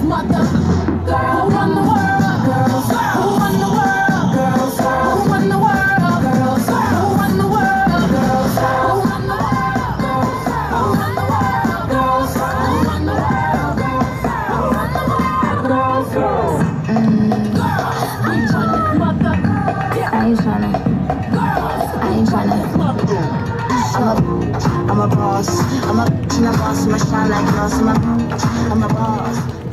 mother. Girl, who run the world? Girls, who run the world? Girls, who run the world? Girls, who run the world? Girls, who run the world? Girls, who run the world? Girls, who run the world? Girls, who run the world? I'm a boss. I'm a boss. I'm a shine like gloss. I'm a boss.